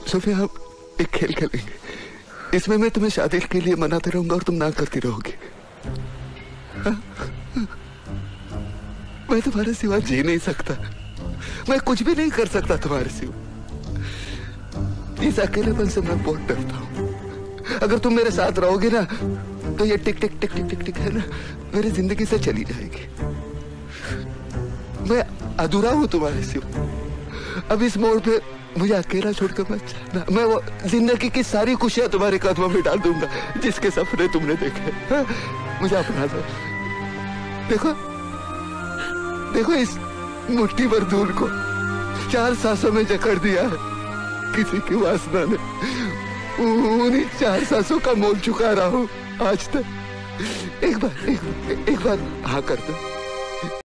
Sophia, हम एक खेल खेलेंगे। इसमें मैं तुम्हें शादी के लिए मनाते रहूंगा और तुम ना करती रहोगी। मैं तुम्हारे सिवा जी नहीं सकता। मैं कुछ भी नहीं कर सकता तुम्हारे सिवा। इस अकेलेपन से मैं बहुत डरता हूँ। अगर तुम मेरे साथ रहोगे ना तो ये टिक टिक टिक टिक टिक टिक है ना, मेरी जिंदगी से चली जाएगी। मैं अधूरा हूँ तुम्हारे सिवा। अब इस मोड़ पे मुझे अकेला छोड़कर मत जाना। मैं वो जिंदगी की सारी खुशियां तुम्हारे कदमों में डाल दूंगा जिसके सपने तुमने देखे। हाँ? मुझे अपना दो। देखो देखो, इस मुट्ठी भर धूल को 4 सांसों में जकड़ दिया है किसी की वासना ने। उन्हीं 4 सांसों का मोल चुका रहा हूं आज तक। एक बार हाँ कर दो।